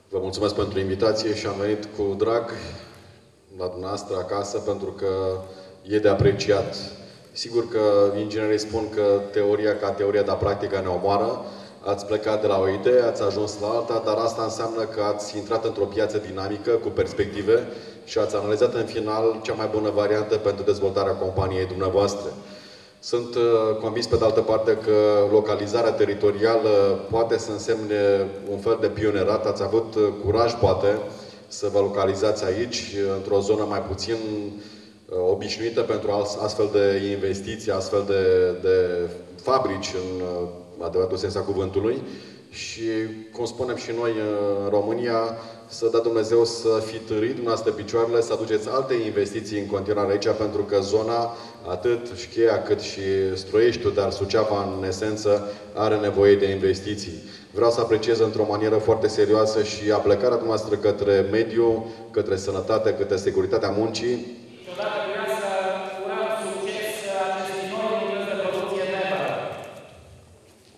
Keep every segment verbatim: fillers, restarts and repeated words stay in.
Vă mulțumesc pentru invitație și am venit cu drag la dumneavoastră acasă pentru că e de apreciat. Sigur că inginerii spun că teoria ca teoria, dar practica ne omoară. Ați plecat de la o idee, ați ajuns la alta, dar asta înseamnă că ați intrat într-o piață dinamică, cu perspective și ați analizat în final cea mai bună variantă pentru dezvoltarea companiei dumneavoastră. Sunt convins, pe de altă parte, că localizarea teritorială poate să însemne un fel de pionerat. Ați avut curaj, poate, să vă localizați aici, într-o zonă mai puțin obișnuită pentru astfel de investiții, astfel de, de fabrici, în adevăratul sens a cuvântului. Și, cum spunem și noi în România, să dea Dumnezeu să fi târit dumneavoastră picioarele, să aduceți alte investiții în continuare aici, pentru că zona, atât Șcheia cât și Stroieștiul, dar Suceava, în esență, are nevoie de investiții. Vreau să apreciez într-o manieră foarte serioasă și aplecarea dumneavoastră către mediu, către sănătate, către securitatea muncii.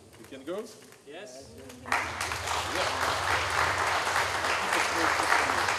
Yes.